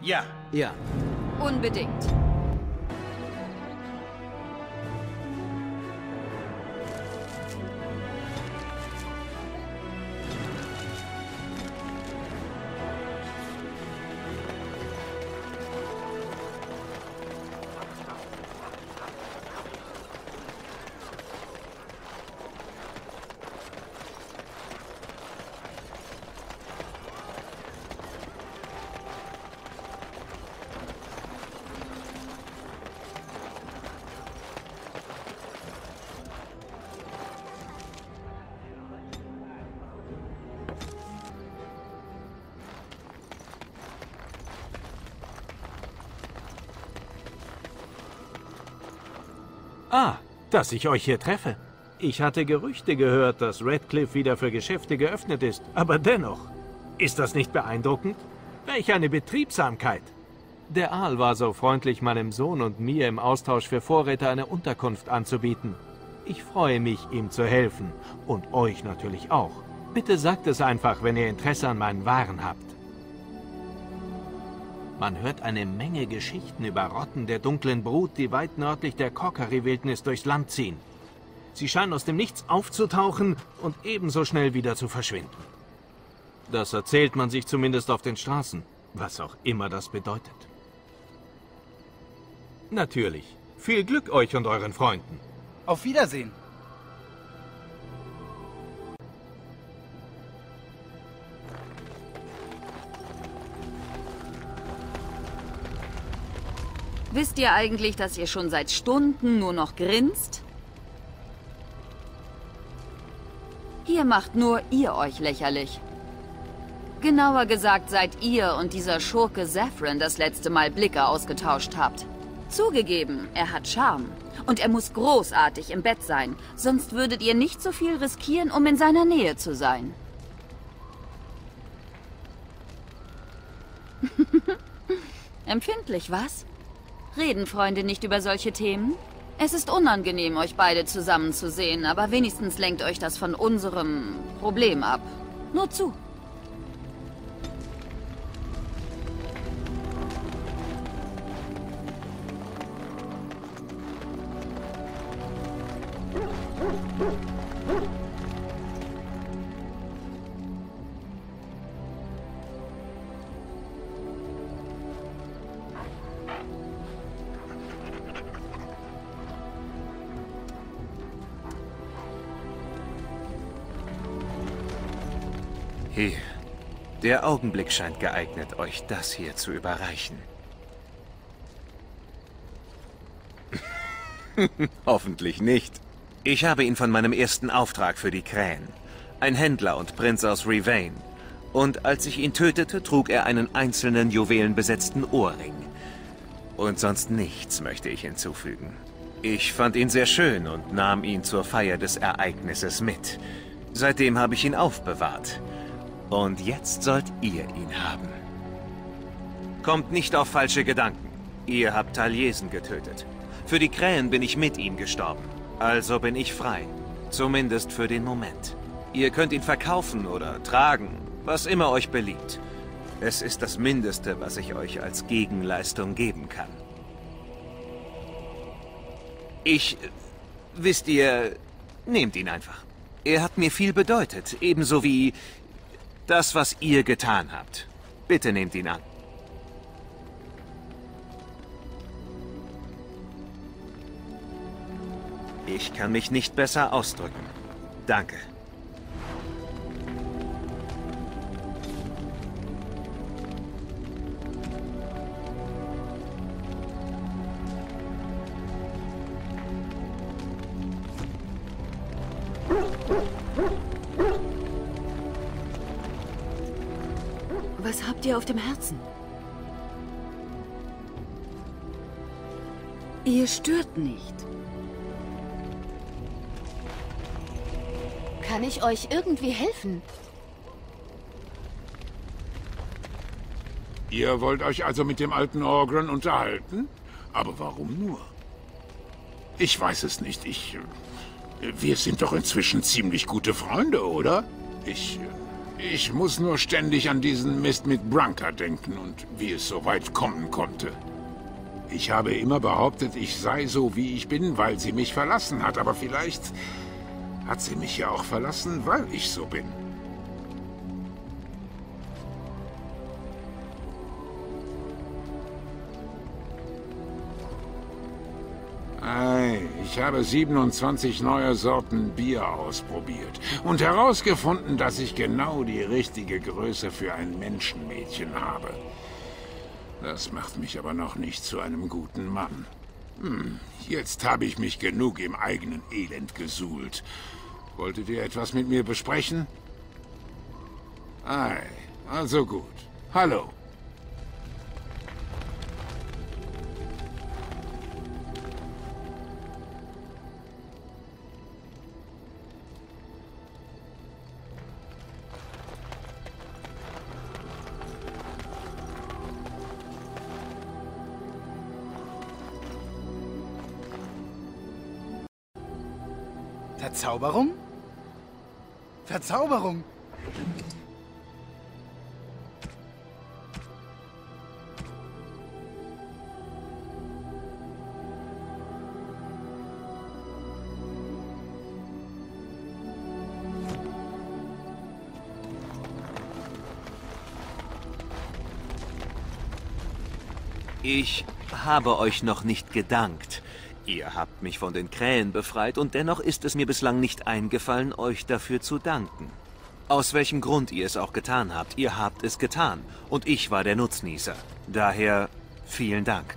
Ja. Ja. Unbedingt. Ah, dass ich euch hier treffe. Ich hatte Gerüchte gehört, dass Redcliffe wieder für Geschäfte geöffnet ist. Aber dennoch, ist das nicht beeindruckend? Welch eine Betriebsamkeit! Der Aal war so freundlich, meinem Sohn und mir im Austausch für Vorräte eine Unterkunft anzubieten. Ich freue mich, ihm zu helfen. Und euch natürlich auch. Bitte sagt es einfach, wenn ihr Interesse an meinen Waren habt. Man hört eine Menge Geschichten über Rotten der dunklen Brut, die weit nördlich der Corkery-Wildnis durchs Land ziehen. Sie scheinen aus dem Nichts aufzutauchen und ebenso schnell wieder zu verschwinden. Das erzählt man sich zumindest auf den Straßen, was auch immer das bedeutet. Natürlich. Viel Glück euch und euren Freunden. Auf Wiedersehen. Wisst ihr eigentlich, dass ihr schon seit Stunden nur noch grinst? Hier macht nur ihr euch lächerlich. Genauer gesagt, seit ihr und dieser Schurke Zephyrin das letzte Mal Blicke ausgetauscht habt. Zugegeben, er hat Charme. Und er muss großartig im Bett sein, sonst würdet ihr nicht so viel riskieren, um in seiner Nähe zu sein. Empfindlich, was? Reden Freunde nicht über solche Themen? Es ist unangenehm, euch beide zusammenzusehen, aber wenigstens lenkt euch das von unserem Problem ab. Nur zu. Hier. Der Augenblick scheint geeignet, euch das hier zu überreichen. Hoffentlich nicht. Ich habe ihn von meinem ersten Auftrag für die Krähen. Ein Händler und Prinz aus Rivain. Und als ich ihn tötete, trug er einen einzelnen juwelenbesetzten Ohrring. Und sonst nichts, möchte ich hinzufügen. Ich fand ihn sehr schön und nahm ihn zur Feier des Ereignisses mit. Seitdem habe ich ihn aufbewahrt. Und jetzt sollt ihr ihn haben. Kommt nicht auf falsche Gedanken. Ihr habt Taliesin getötet. Für die Krähen bin ich mit ihm gestorben. Also bin ich frei. Zumindest für den Moment. Ihr könnt ihn verkaufen oder tragen, was immer euch beliebt. Es ist das Mindeste, was ich euch als Gegenleistung geben kann. Wisst ihr, nehmt ihn einfach. Er hat mir viel bedeutet, ebenso wie das, was ihr getan habt. Bitte nehmt ihn an. Ich kann mich nicht besser ausdrücken. Danke. Was habt ihr auf dem Herzen? Ihr stört nicht. Kann ich euch irgendwie helfen? Ihr wollt euch also mit dem alten Orgren unterhalten? Aber warum nur? Ich weiß es nicht. Wir sind doch inzwischen ziemlich gute Freunde, oder? Ich muss nur ständig an diesen Mist mit Branka denken und wie es so weit kommen konnte. Ich habe immer behauptet, ich sei so, wie ich bin, weil sie mich verlassen hat. Aber vielleicht hat sie mich ja auch verlassen, weil ich so bin. Ich habe 27 neue Sorten Bier ausprobiert und herausgefunden, dass ich genau die richtige Größe für ein Menschenmädchen habe. Das macht mich aber noch nicht zu einem guten Mann. Jetzt habe ich mich genug im eigenen Elend gesuhlt. Wolltet ihr etwas mit mir besprechen? Ei, also gut. Hallo. Verzauberung? Verzauberung! Ich habe euch noch nicht gedankt. Ihr habt mich von den Krähen befreit und dennoch ist es mir bislang nicht eingefallen, euch dafür zu danken. Aus welchem Grund ihr es auch getan habt, ihr habt es getan und ich war der Nutznießer. Daher vielen Dank.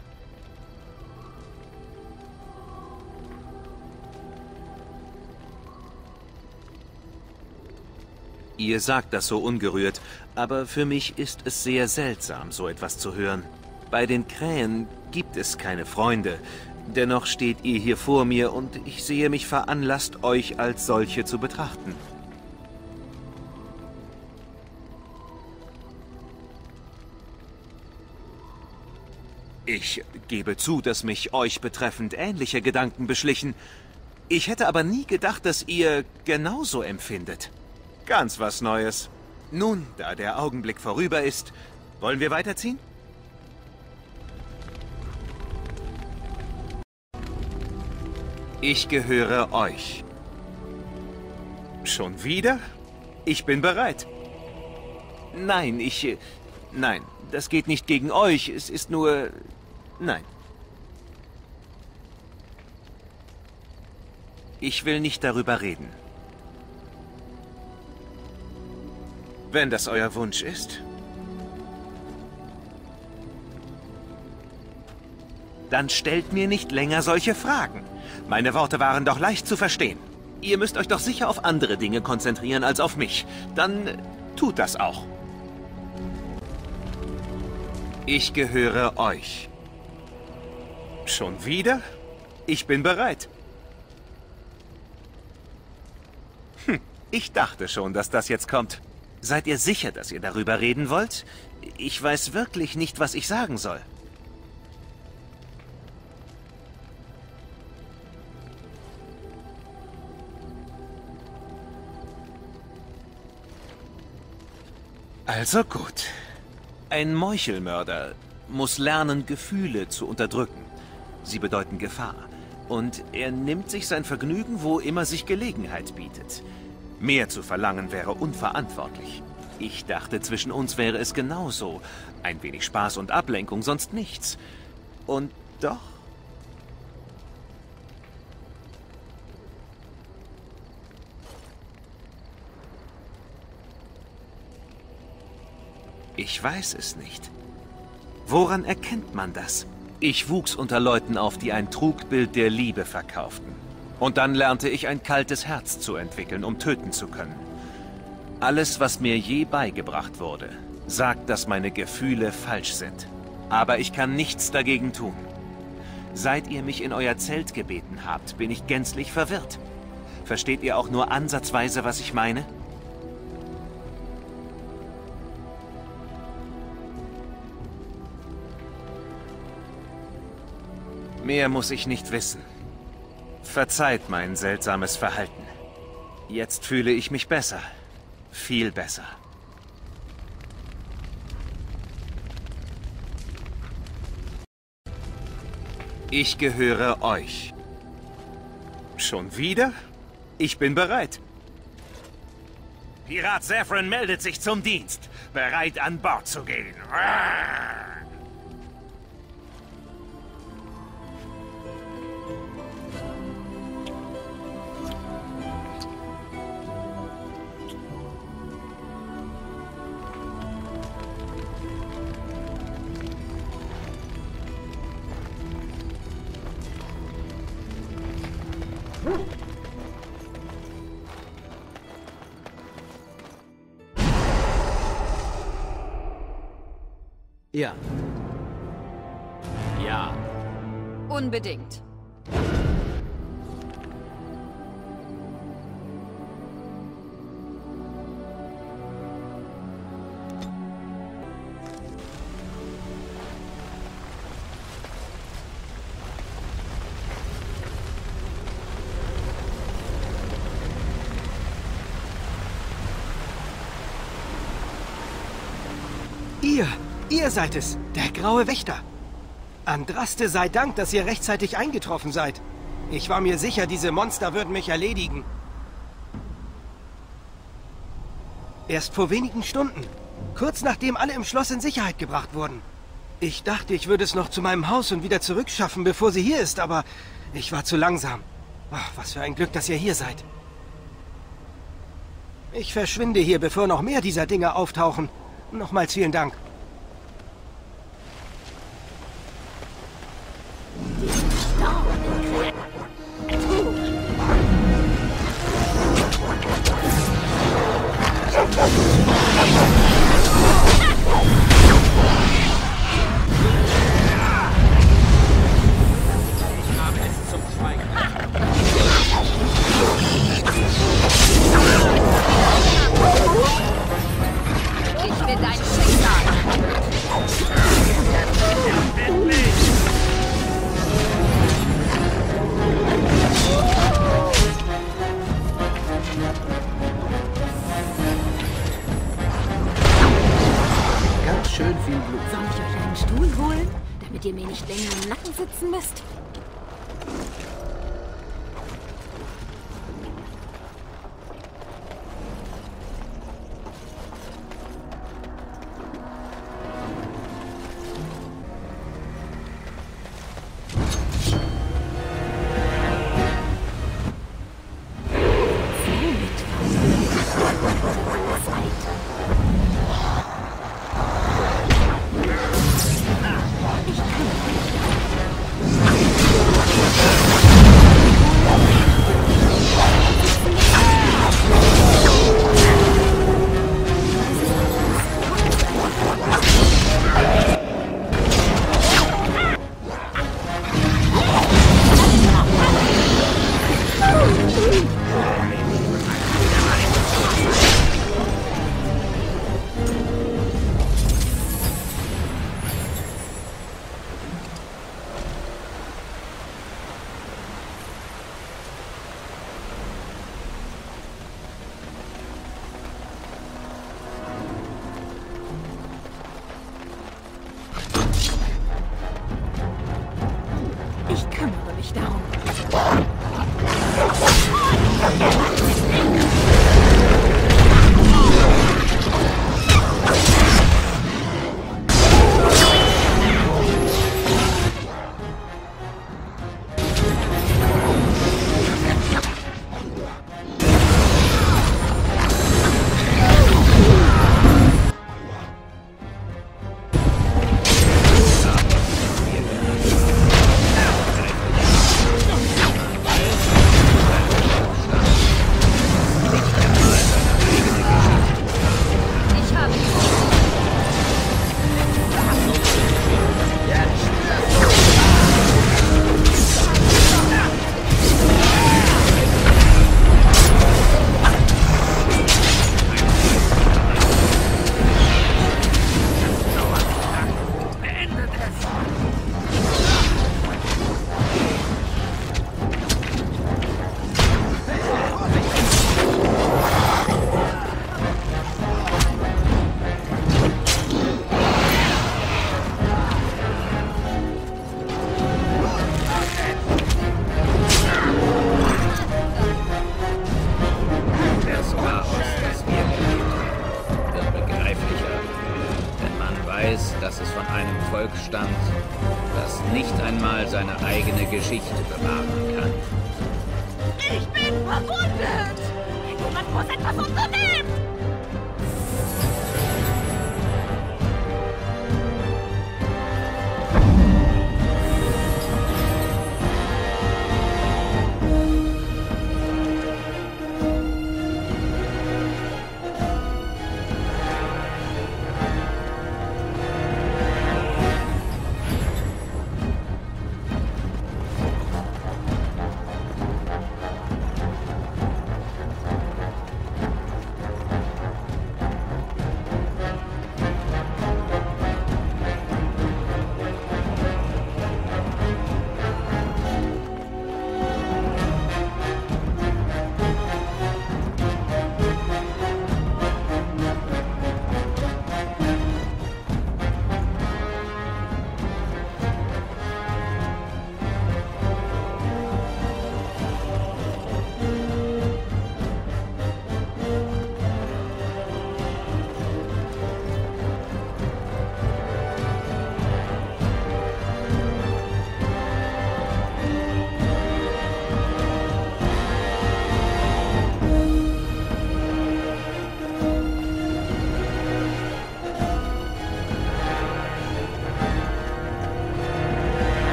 Ihr sagt das so ungerührt, aber für mich ist es sehr seltsam, so etwas zu hören. Bei den Krähen gibt es keine Freunde. Dennoch steht ihr hier vor mir und ich sehe mich veranlasst, euch als solche zu betrachten. Ich gebe zu, dass mich euch betreffend ähnliche Gedanken beschlichen. Ich hätte aber nie gedacht, dass ihr genauso empfindet. Ganz was Neues. Nun, da der Augenblick vorüber ist, wollen wir weiterziehen? Ich gehöre euch. Schon wieder? Ich bin bereit. Nein, Nein, das geht nicht gegen euch. Es ist nur... Nein. Ich will nicht darüber reden. Wenn das euer Wunsch ist... Dann stellt mir nicht länger solche Fragen. Meine Worte waren doch leicht zu verstehen. Ihr müsst euch doch sicher auf andere Dinge konzentrieren als auf mich. Dann tut das auch. Ich gehöre euch. Schon wieder? Ich bin bereit. Ich dachte schon, dass das jetzt kommt. Seid ihr sicher, dass ihr darüber reden wollt? Ich weiß wirklich nicht, was ich sagen soll. Also gut. Ein Meuchelmörder muss lernen, Gefühle zu unterdrücken. Sie bedeuten Gefahr. Und er nimmt sich sein Vergnügen, wo immer sich Gelegenheit bietet. Mehr zu verlangen wäre unverantwortlich. Ich dachte, zwischen uns wäre es genauso. Ein wenig Spaß und Ablenkung, sonst nichts. Und doch... Ich weiß es nicht. Woran erkennt man das? Ich wuchs unter Leuten auf, die ein Trugbild der Liebe verkauften. Und dann lernte ich ein kaltes Herz zu entwickeln, um töten zu können. Alles, was mir je beigebracht wurde, sagt, dass meine Gefühle falsch sind. Aber ich kann nichts dagegen tun. Seit ihr mich in euer Zelt gebeten habt, bin ich gänzlich verwirrt. Versteht ihr auch nur ansatzweise, was ich meine? Mehr muss ich nicht wissen. Verzeiht mein seltsames Verhalten. Jetzt fühle ich mich besser. Viel besser. Ich gehöre euch. Schon wieder? Ich bin bereit. Pirat Saffron meldet sich zum Dienst. Bereit, an Bord zu gehen. Ja. Ja. Unbedingt. Ihr seid es, der Graue Wächter. Andraste sei Dank, dass ihr rechtzeitig eingetroffen seid. Ich war mir sicher, diese Monster würden mich erledigen. Erst vor wenigen Stunden, kurz nachdem alle im Schloss in Sicherheit gebracht wurden. Ich dachte, ich würde es noch zu meinem Haus und wieder zurückschaffen, bevor sie hier ist, aber ich war zu langsam. Ach, was für ein Glück, dass ihr hier seid. Ich verschwinde hier, bevor noch mehr dieser Dinge auftauchen. Nochmals vielen Dank. Ich bin dein Schicksal. Ganz schön viel Blut. Soll ich euch einen Stuhl holen, damit ihr mir nicht länger im Nacken sitzen müsst? Ich kümmere mich darum. weiß, dass es von einem Volk stammt, das nicht einmal seine eigene Geschichte bewahren kann. Ich bin verwundet! Jemand muss etwas unternehmen!